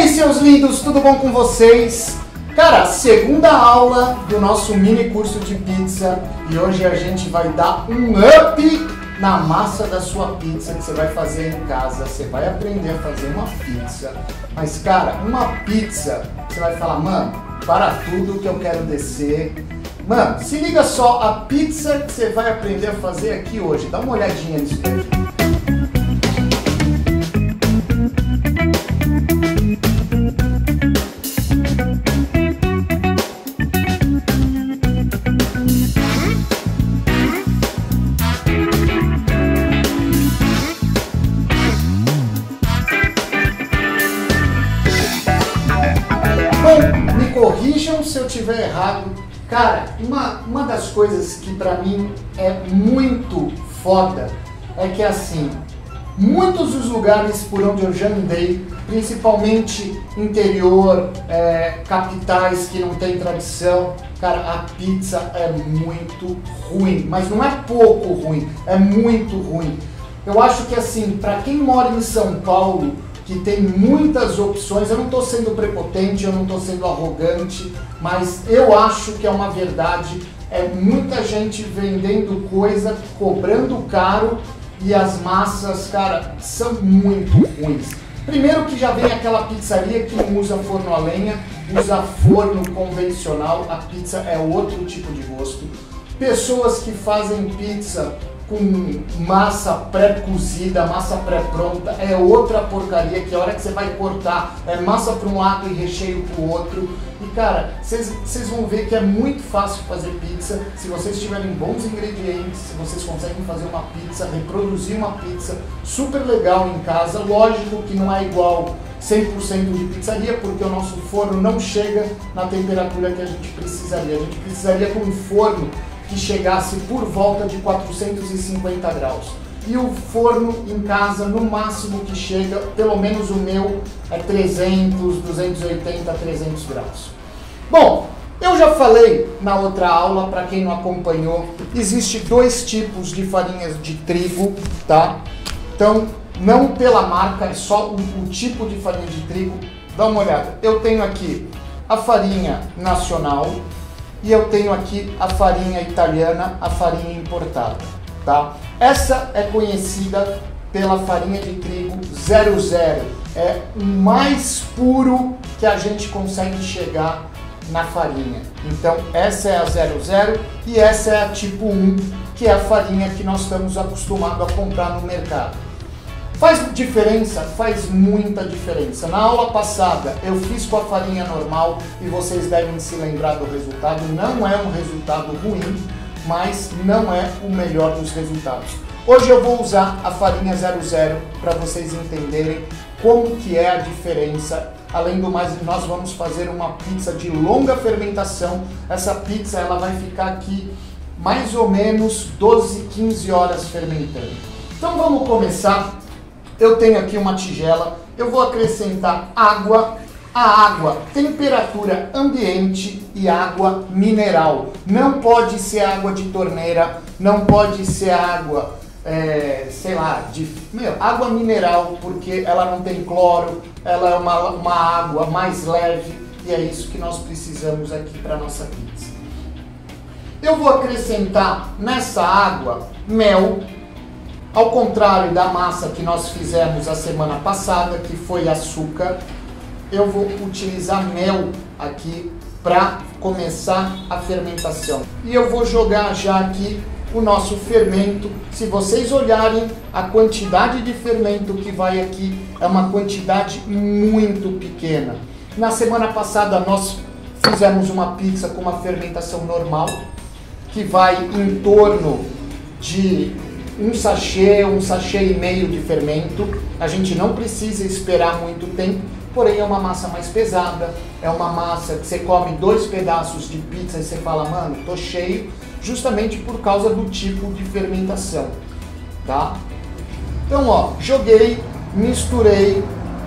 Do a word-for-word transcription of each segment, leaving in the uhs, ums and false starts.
Seus lindos, tudo bom com vocês? Cara, segunda aula do nosso mini curso de pizza e hoje a gente vai dar um up na massa da sua pizza que você vai fazer em casa. Você vai aprender a fazer uma pizza, mas cara, uma pizza, você vai falar, mano, para tudo que eu quero descer. Mano, se liga só a pizza que você vai aprender a fazer aqui hoje. Dá uma olhadinha nisso daqui. Bom, me corrijam se eu estiver errado. Cara, uma, uma das coisas que pra mim é muito foda é que assim, muitos dos lugares por onde eu já andei, principalmente interior, é, capitais que não tem tradição, cara, a pizza é muito ruim, mas não é pouco ruim, é muito ruim. Eu acho que assim, pra quem mora em São Paulo, que tem muitas opções, eu não estou sendo prepotente, eu não estou sendo arrogante, mas eu acho que é uma verdade, é muita gente vendendo coisa, cobrando caro e as massas, cara, são muito ruins. Primeiro que já vem aquela pizzaria que não usa forno a lenha, usa forno convencional, a pizza é outro tipo de gosto. Pessoas que fazem pizza com massa pré-cozida, massa pré-pronta, é outra porcaria que a hora que você vai cortar é massa para um lado e recheio para o outro. E cara, vocês vão ver que é muito fácil fazer pizza, se vocês tiverem bons ingredientes, se vocês conseguem fazer uma pizza, reproduzir uma pizza super legal em casa. Lógico que não é igual cem por cento de pizzaria, porque o nosso forno não chega na temperatura que a gente precisaria. A gente precisaria de um forno que chegasse por volta de quatrocentos e cinquenta graus. E o forno em casa, no máximo que chega, pelo menos o meu, é trezentos, duzentos e oitenta, trezentos graus. Bom, eu já falei na outra aula, para quem não acompanhou, existe dois tipos de farinhas de trigo, tá? Então, não pela marca, é só o, o tipo de farinha de trigo. Dá uma olhada. Eu tenho aqui a farinha nacional, e eu tenho aqui a farinha italiana, a farinha importada, tá? Essa é conhecida pela farinha de trigo zero zero, é o mais puro que a gente consegue chegar na farinha. Então essa é a zero zero e essa é a tipo um, que é a farinha que nós estamos acostumados a comprar no mercado. Faz diferença? Faz muita diferença. Na aula passada eu fiz com a farinha normal e vocês devem se lembrar do resultado. Não é um resultado ruim, mas não é o melhor dos resultados. Hoje eu vou usar a farinha zero zero para vocês entenderem como que é a diferença. Além do mais, nós vamos fazer uma pizza de longa fermentação. Essa pizza ela vai ficar aqui mais ou menos doze, quinze horas fermentando. Então vamos começar. Eu tenho aqui uma tigela, eu vou acrescentar água, a água, temperatura ambiente e água mineral. Não pode ser água de torneira, não pode ser água, é, sei lá, de, meu, água mineral, porque ela não tem cloro, ela é uma, uma água mais leve e é isso que nós precisamos aqui para nossa pizza. Eu vou acrescentar nessa água mel. Ao contrário da massa que nós fizemos a semana passada, que foi açúcar, eu vou utilizar mel aqui para começar a fermentação. E eu vou jogar já aqui o nosso fermento. Se vocês olharem a quantidade de fermento que vai aqui, é uma quantidade muito pequena. Na semana passada nós fizemos uma pizza com uma fermentação normal, que vai em torno de um sachê, um sachê e meio de fermento. A gente não precisa esperar muito tempo, porém é uma massa mais pesada, é uma massa que você come dois pedaços de pizza e você fala, mano, tô cheio, justamente por causa do tipo de fermentação, tá? Então, ó, joguei, misturei,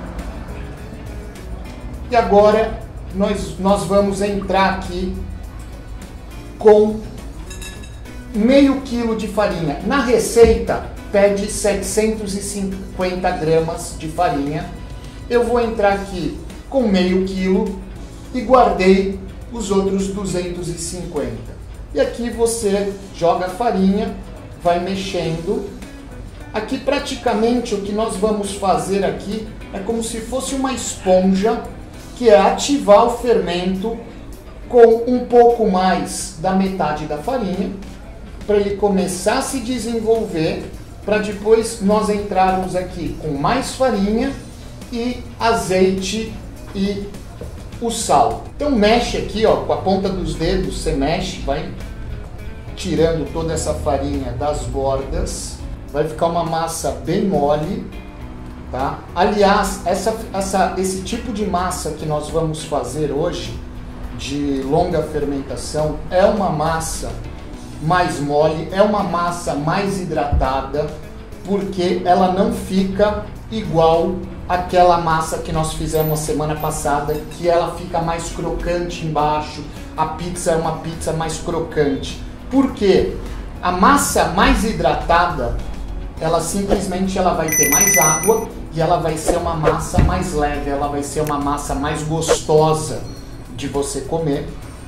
e agora nós, nós vamos entrar aqui com meio quilo de farinha. Na receita pede setecentos e cinquenta gramas de farinha. Eu vou entrar aqui com meio quilo e guardei os outros duzentos e cinquenta. E aqui você joga a farinha, vai mexendo. Aqui praticamente o que nós vamos fazer aqui é como se fosse uma esponja, que é ativar o fermento com um pouco mais da metade da farinha, para ele começar a se desenvolver, para depois nós entrarmos aqui com mais farinha e azeite e o sal. Então mexe aqui, ó, com a ponta dos dedos, você mexe, vai tirando toda essa farinha das bordas, vai ficar uma massa bem mole, tá? Aliás, essa, essa, esse tipo de massa que nós vamos fazer hoje, de longa fermentação, é uma massa mais mole, é uma massa mais hidratada, porque ela não fica igual aquela massa que nós fizemos semana passada, que ela fica mais crocante embaixo, a pizza é uma pizza mais crocante. Por quê? A massa mais hidratada, ela simplesmente ela vai ter mais água e ela vai ser uma massa mais leve, ela vai ser uma massa mais gostosa de você comer.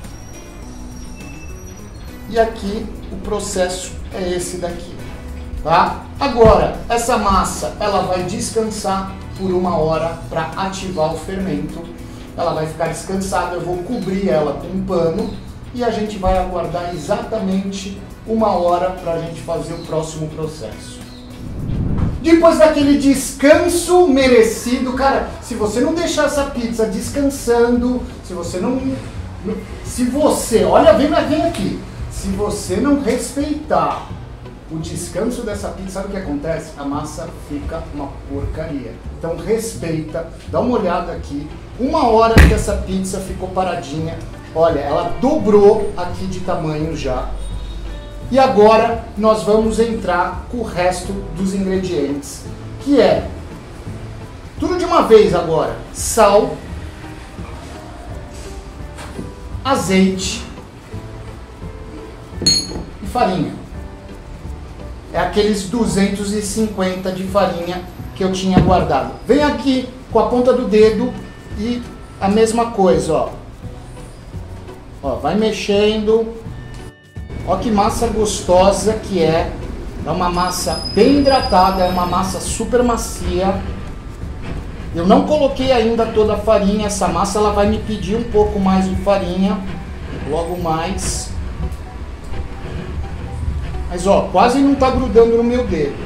E aqui o processo é esse daqui, tá? Agora, essa massa, ela vai descansar por uma hora para ativar o fermento. Ela vai ficar descansada, eu vou cobrir ela com um pano e a gente vai aguardar exatamente uma hora para a gente fazer o próximo processo. Depois daquele descanso merecido, cara, se você não deixar essa pizza descansando, se você não... Se você, olha, vem, vem aqui, se você não respeitar o descanso dessa pizza, sabe o que acontece? A massa fica uma porcaria. Então respeita, dá uma olhada aqui, uma hora que essa pizza ficou paradinha, olha, ela dobrou aqui de tamanho já. E agora nós vamos entrar com o resto dos ingredientes, que é tudo de uma vez agora: sal, azeite e farinha. É aqueles duzentos e cinquenta de farinha que eu tinha guardado. Vem aqui com a ponta do dedo e a mesma coisa, ó. Ó, vai mexendo. Ó que massa gostosa que é. É uma massa bem hidratada, é uma massa super macia. Eu não coloquei ainda toda a farinha, essa massa ela vai me pedir um pouco mais de farinha, logo mais. Mas ó, quase não tá grudando no meu dedo.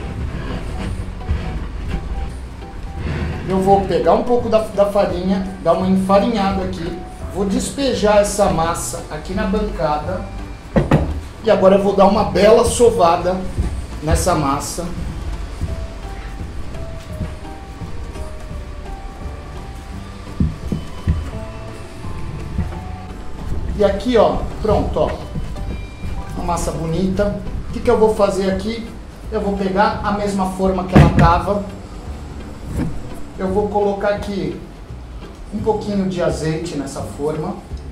Eu vou pegar um pouco da, da farinha, dar uma enfarinhada aqui, vou despejar essa massa aqui na bancada. E agora eu vou dar uma bela sovada nessa massa. E aqui, ó, pronto, ó, uma massa bonita. O que que eu vou fazer aqui? Eu vou pegar a mesma forma que ela tava. Eu vou colocar aqui um pouquinho de azeite nessa forma.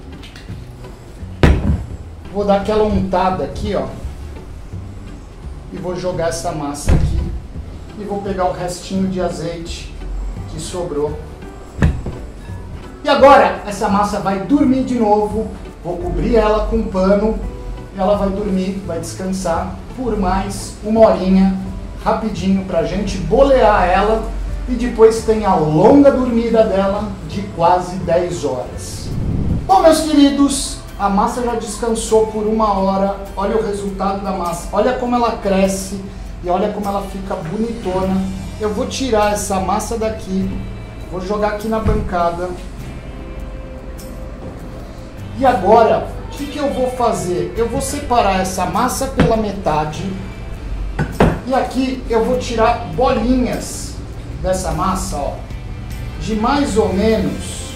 Vou dar aquela untada aqui, ó. E vou jogar essa massa aqui. E vou pegar o restinho de azeite que sobrou. E agora essa massa vai dormir de novo. Vou cobrir ela com um pano. E ela vai dormir, vai descansar por mais uma horinha, rapidinho, pra gente bolear ela. E depois tem a longa dormida dela de quase dez horas. Bom, meus queridos, a massa já descansou por uma hora. Olha o resultado da massa. Olha como ela cresce e olha como ela fica bonitona. Eu vou tirar essa massa daqui, vou jogar aqui na bancada. E agora, o que que eu vou fazer? Eu vou separar essa massa pela metade. E aqui eu vou tirar bolinhas dessa massa, ó, de mais ou menos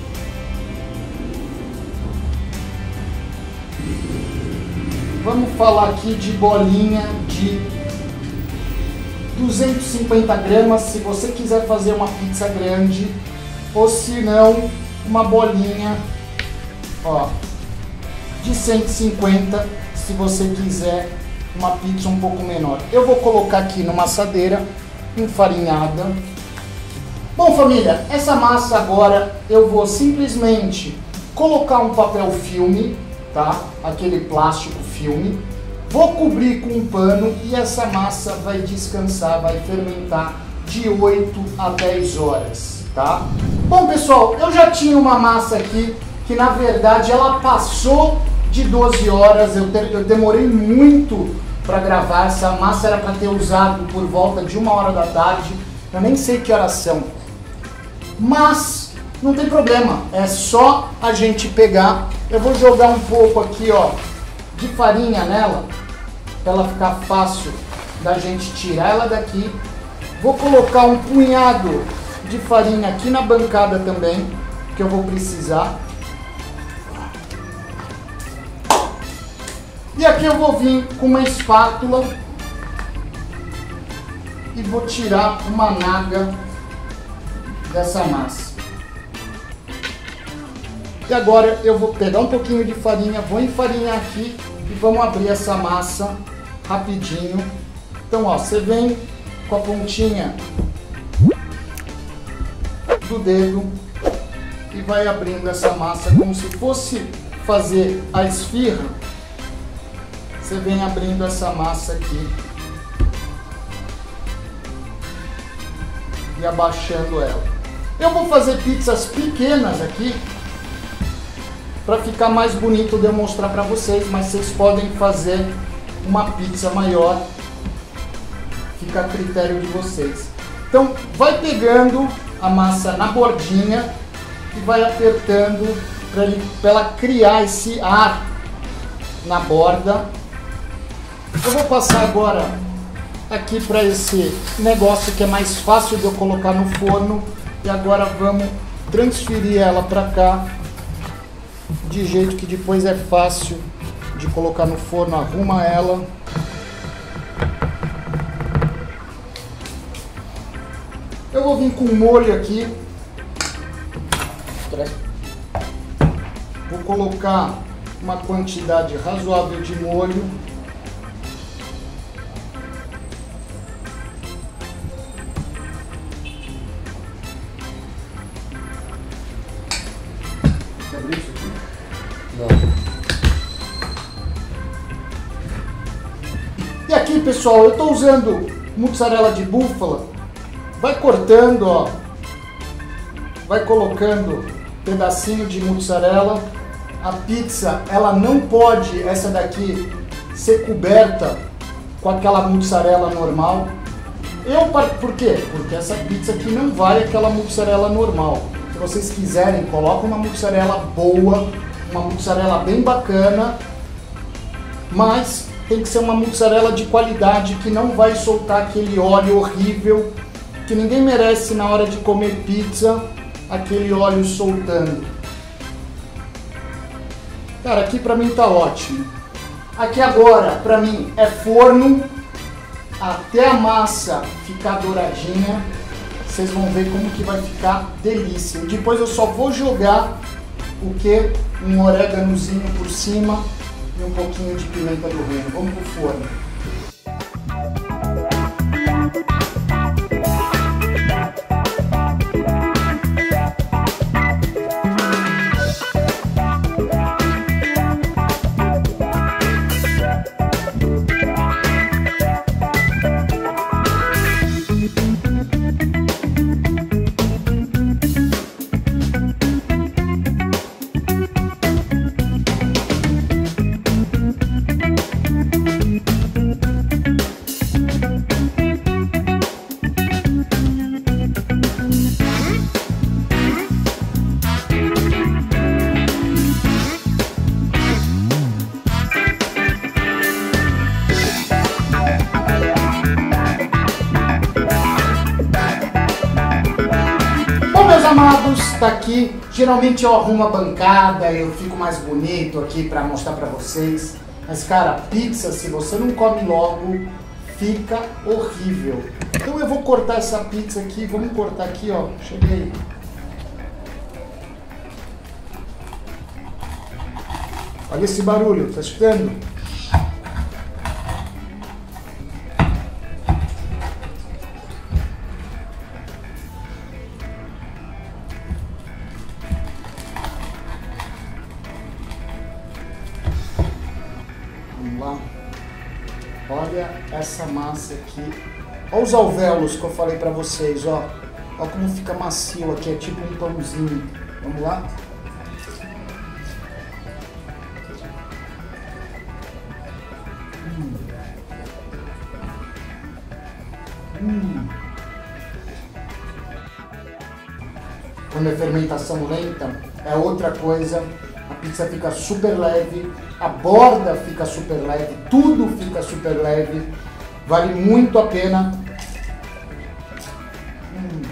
vamos falar aqui de bolinha de duzentos e cinquenta gramas, se você quiser fazer uma pizza grande, ou se não, uma bolinha, ó, de cento e cinquenta, se você quiser uma pizza um pouco menor. Eu vou colocar aqui numa assadeira enfarinhada. Bom, família, essa massa agora eu vou simplesmente colocar um papel filme, tá? Aquele plástico filme. Vou cobrir com um pano e essa massa vai descansar, vai fermentar de oito a dez horas, tá? Bom, pessoal, eu já tinha uma massa aqui que na verdade ela passou de doze horas, eu, te, eu demorei muito para gravar. Essa massa era para ter usado por volta de uma hora da tarde, eu nem sei que horas são, mas não tem problema, é só a gente pegar. Eu vou jogar um pouco aqui, ó, de farinha nela, para ela ficar fácil da gente tirar ela daqui. Vou colocar um punhado de farinha aqui na bancada também, que eu vou precisar. E aqui eu vou vir com uma espátula e vou tirar uma naga dessa massa. E agora eu vou pegar um pouquinho de farinha, vou enfarinhar aqui e vamos abrir essa massa rapidinho. Então, ó, você vem com a pontinha do dedo e vai abrindo essa massa como se fosse fazer a esfirra. Você vem abrindo essa massa aqui e abaixando ela. Eu vou fazer pizzas pequenas aqui para ficar mais bonito de eu mostrar para vocês, mas vocês podem fazer uma pizza maior, fica a critério de vocês. Então vai pegando a massa na bordinha e vai apertando para ela criar esse ar na borda. Eu vou passar agora aqui para esse negócio que é mais fácil de eu colocar no forno e agora vamos transferir ela para cá, de jeito que depois é fácil de colocar no forno. Arruma ela. Eu vou vir com molho aqui. Vou colocar uma quantidade razoável de molho. Quer abrir isso aqui? Não. E aqui, pessoal, eu estou usando mussarela de búfala. Vai cortando, ó, vai colocando pedacinho de mussarela. A pizza, ela não pode, essa daqui, ser coberta com aquela mussarela normal. Eu, por quê? Porque essa pizza aqui não vai aquela mussarela normal. Se vocês quiserem, coloca uma mussarela boa, uma mussarela bem bacana, mas tem que ser uma mussarela de qualidade que não vai soltar aquele óleo horrível que ninguém merece na hora de comer pizza, aquele óleo soltando. Cara, aqui pra mim tá ótimo. Aqui agora, pra mim, é forno até a massa ficar douradinha. Vocês vão ver como que vai ficar delícia. E depois eu só vou jogar o que? Um oréganozinho por cima e um pouquinho de pimenta do reino. Vamos pro forno. Amados, tá aqui. Geralmente eu arrumo a bancada, eu fico mais bonito aqui para mostrar para vocês. Mas cara, pizza, se você não come logo, fica horrível. Então eu vou cortar essa pizza aqui. Vamos cortar aqui, ó. Cheguei. Olha esse barulho, tá escutando? lá. Olha essa massa aqui. Olha os alvéolos que eu falei pra vocês, ó. Olha como fica macio aqui, é tipo um pãozinho. Vamos lá? Hum. Hum. Quando é fermentação lenta, é outra coisa. A pizza fica super leve, a borda fica super leve, tudo fica super leve. Vale muito a pena. Hum.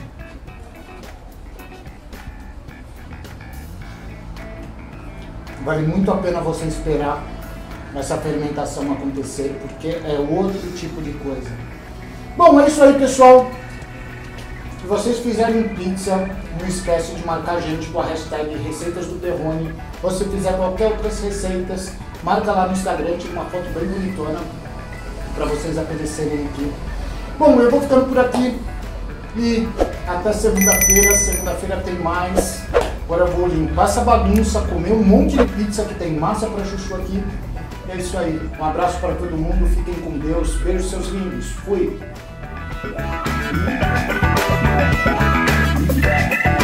Vale muito a pena você esperar essa fermentação acontecer, porque é outro tipo de coisa. Bom, é isso aí, pessoal. Se vocês fizerem pizza, não esquece de marcar a gente com a hashtag Receitas do Perrone. Ou se fizer qualquer outras receitas, marca lá no Instagram, tira uma foto bem bonitona para vocês aparecerem aqui. Bom, eu vou ficando por aqui e até segunda-feira. Segunda-feira tem mais. Agora eu vou limpar essa bagunça, comer um monte de pizza que tem massa para chuchu aqui. É isso aí. Um abraço para todo mundo. Fiquem com Deus. Beijo, seus lindos. Fui.